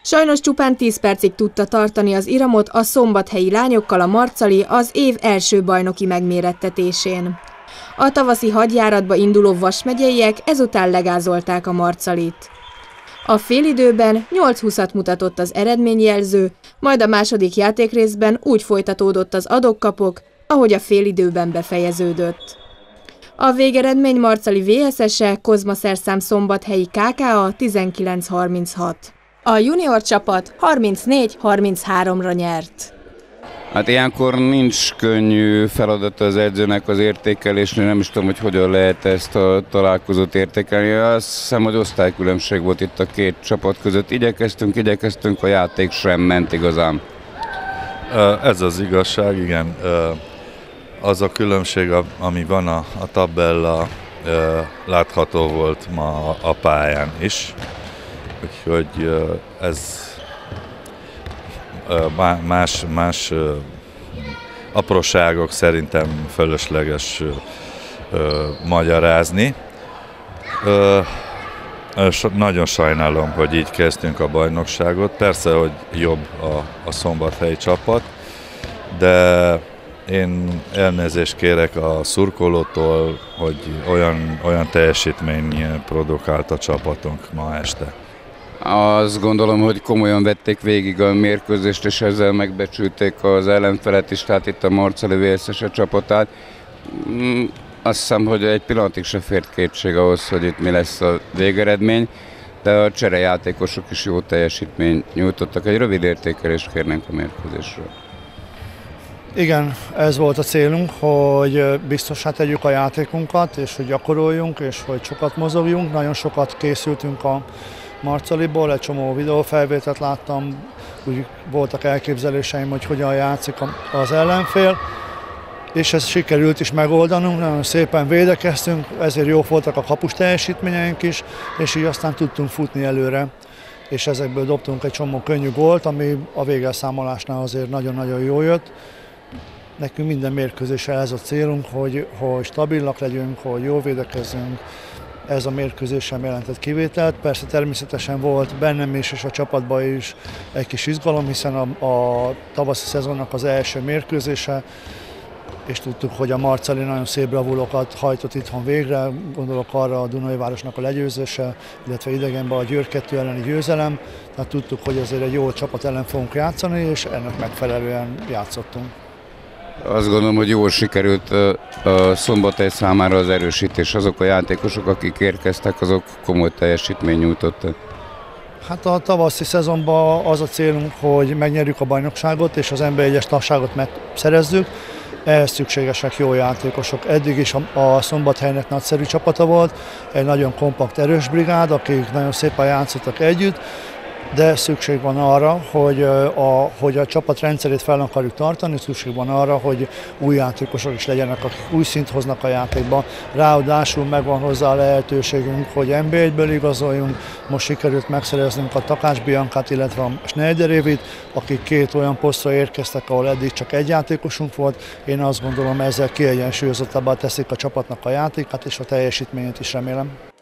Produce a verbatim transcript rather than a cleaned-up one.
Sajnos csupán tíz percig tudta tartani az Iramot a szombathelyi lányokkal a Marcali az év első bajnoki megmérettetésén. A tavaszi hadjáratba induló Vas megyeiek ezután legázolták a Marcalit. A félidőben nyolc húszat mutatott az eredményjelző, majd a második játékrészben úgy folytatódott az adok-kapok, ahogy a félidőben befejeződött. A végeredmény Marcali vé es es-e Kozma Szerszám Szombathelyi ká ká á tizenkilenc harminchat. A junior csapat harmincnégy harmincháromra nyert. Hát ilyenkor nincs könnyű feladata az edzőnek az értékelésnél, nem is tudom, hogy hogyan lehet ezt a találkozót értékelni. Azt hiszem, hogy osztálykülönbség volt itt a két csapat között. Igyekeztünk, igyekeztünk, a játék sem ment igazán. Ez az igazság, igen. Az a különbség, ami van a, a tabella, látható volt ma a pályán is. Úgyhogy ez más, más apróságok szerintem fölösleges magyarázni. Nagyon sajnálom, hogy így kezdtünk a bajnokságot. Persze, hogy jobb a, a szombathelyi csapat, de én elnézést kérek a szurkolótól, hogy olyan, olyan teljesítmény produkált a csapatunk ma este. Azt gondolom, hogy komolyan vették végig a mérkőzést, és ezzel megbecsülték az ellenfelet is, tehát itt a Marcali vé es es csapatát. Azt hiszem, hogy egy pillanatig se fért kétség ahhoz, hogy itt mi lesz a végeredmény, de a cserejátékosok is jó teljesítményt nyújtottak. Egy rövid értékelést kérnénk a mérkőzésről. Igen, ez volt a célunk, hogy biztossá tegyük a játékunkat, és hogy gyakoroljunk, és hogy sokat mozogjunk. Nagyon sokat készültünk a Marcaliból, egy csomó videófelvételt láttam, úgy voltak elképzeléseim, hogy hogyan játszik az ellenfél, és ezt sikerült is megoldanunk, nagyon szépen védekeztünk, ezért jók voltak a kapus teljesítményeink is, és így aztán tudtunk futni előre, és ezekből dobtunk egy csomó könnyű gólt, ami a végelszámolásnál azért nagyon-nagyon jól jött. Nekünk minden mérkőzéssel ez a célunk, hogy, hogy stabilak legyünk, hogy jól védekezzünk. Ez a mérkőzés sem jelentett kivételt. Persze természetesen volt bennem is és a csapatban is egy kis izgalom, hiszen a, a tavaszi szezonnak az első mérkőzése, és tudtuk, hogy a Marcali nagyon szép bravulokat hajtott itthon végre, gondolok arra a Dunaújvárosnak a legyőzése, illetve idegenben a Győr kettő elleni győzelem, tehát tudtuk, hogy azért egy jó csapat ellen fogunk játszani, és ennek megfelelően játszottunk. Azt gondolom, hogy jól sikerült a Szombathely számára az erősítés. Azok a játékosok, akik érkeztek, azok komoly teljesítményt nyújtottak. Hát a tavaszi szezonban az a célunk, hogy megnyerjük a bajnokságot és az en bé egyes tagságot megszerezzük. Ehhez szükségesek jó játékosok. Eddig is a, a Szombathelynek nagyszerű csapata volt, egy nagyon kompakt, erős brigád, akik nagyon szépen játszottak együtt, de szükség van arra, hogy a, hogy a csapat rendszerét fel akarjuk tartani, szükség van arra, hogy új játékosok is legyenek, akik új szint hoznak a játékba. Ráadásul megvan hozzá a lehetőségünk, hogy en bé egyből igazoljunk. Most sikerült megszereznünk a Takács Biancát, illetve a Schneider Évit, akik két olyan posztra érkeztek, ahol eddig csak egy játékosunk volt. Én azt gondolom, ezzel kiegyensúlyozottabbá teszik a csapatnak a játékát és a teljesítményét is, remélem.